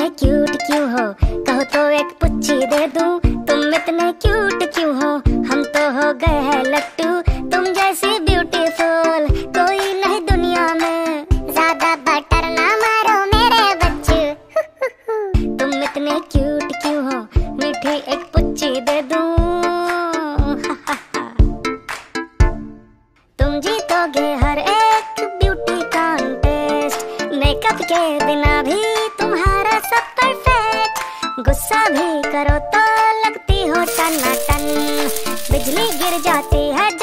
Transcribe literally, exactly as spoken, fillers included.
इतने क्यूट क्यों हो, कहो तो एक पुच्ची दे दूं। तुम इतने क्यूट क्यों हो, हम तो हो गए हैं लट्टू। तुम जैसी ब्यूटीफुल कोई नहीं दुनिया में, ज्यादा बटर ना मारो मेरे बच्चे। तुम इतने क्यूट क्यों हो, मीठी एक पुच्ची दे दूं। तुम जीतोगे हर एक ब्यूटी कॉन्टेस्ट, मेकअप के बिना भी तुम्हारा सब परफेक्ट। गुस्सा भी करो तो लगती हो टनाटन, बिजली गिर जाती है